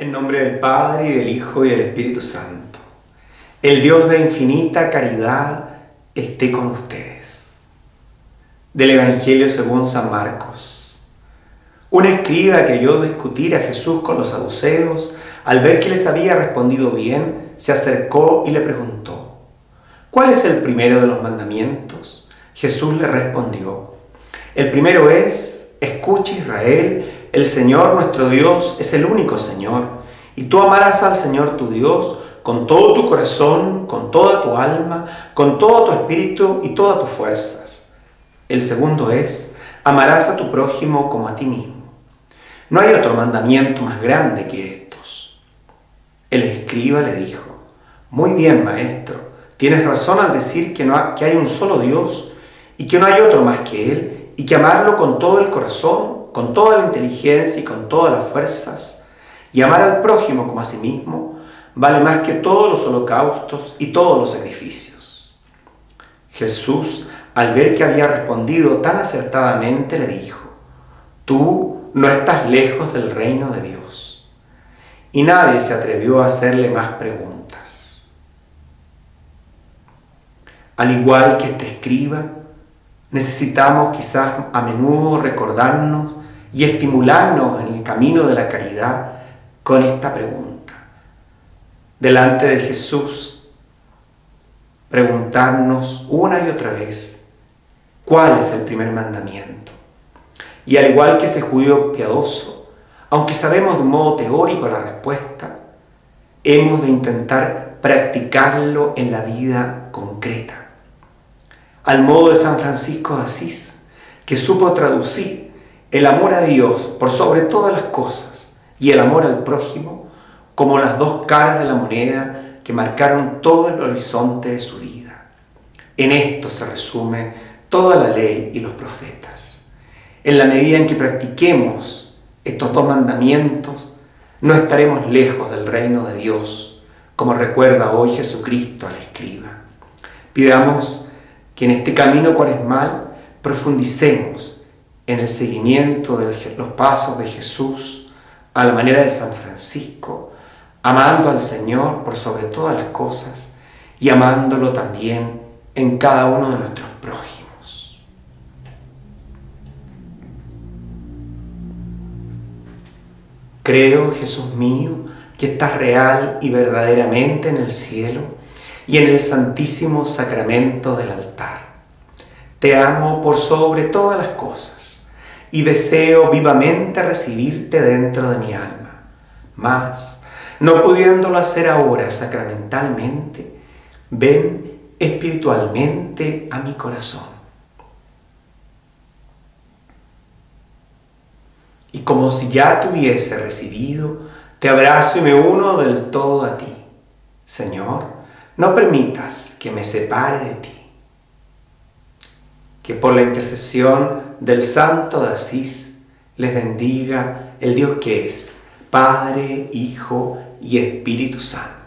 En nombre del Padre, y del Hijo, y del Espíritu Santo. El Dios de infinita caridad esté con ustedes. Del Evangelio según San Marcos. Un escriba que oyó discutir a Jesús con los saduceos, al ver que les había respondido bien, se acercó y le preguntó: ¿cuál es el primero de los mandamientos? Jesús le respondió: el primero es: escucha, Israel, el Señor nuestro Dios es el único Señor, y tú amarás al Señor tu Dios con todo tu corazón, con toda tu alma, con todo tu espíritu y todas tus fuerzas. El segundo es: amarás a tu prójimo como a ti mismo. No hay otro mandamiento más grande que estos. El escriba le dijo: muy bien, maestro, tienes razón al decir que hay un solo Dios y que no hay otro más que Él, y que amarlo con todo el corazón, con toda la inteligencia y con todas las fuerzas, y amar al prójimo como a sí mismo, vale más que todos los holocaustos y todos los sacrificios. Jesús, al ver que había respondido tan acertadamente, le dijo: tú no estás lejos del reino de Dios. Y nadie se atrevió a hacerle más preguntas. Al igual que este escriba, necesitamos quizás a menudo recordarnos y estimularnos en el camino de la caridad con esta pregunta. Delante de Jesús, preguntarnos una y otra vez: ¿cuál es el primer mandamiento? Y al igual que ese judío piadoso, aunque sabemos de un modo teórico la respuesta, hemos de intentar practicarlo en la vida concreta. Al modo de San Francisco de Asís, que supo traducir el amor a Dios por sobre todas las cosas y el amor al prójimo como las dos caras de la moneda que marcaron todo el horizonte de su vida. En esto se resume toda la ley y los profetas. En la medida en que practiquemos estos dos mandamientos, no estaremos lejos del reino de Dios, como recuerda hoy Jesucristo al escriba. Pidamos que en este camino cuaresmal profundicemos en el seguimiento de los pasos de Jesús a la manera de San Francisco, amando al Señor por sobre todas las cosas y amándolo también en cada uno de nuestros prójimos. Creo, Jesús mío, que estás real y verdaderamente en el cielo y en el santísimo sacramento del altar. Te amo por sobre todas las cosas y deseo vivamente recibirte dentro de mi alma. Mas, no pudiéndolo hacer ahora sacramentalmente, ven espiritualmente a mi corazón. Y como si ya te hubiese recibido, te abrazo y me uno del todo a ti. Señor, no permitas que me separe de ti. Que por la intercesión del Santo de Asís les bendiga el Dios que es Padre, Hijo y Espíritu Santo.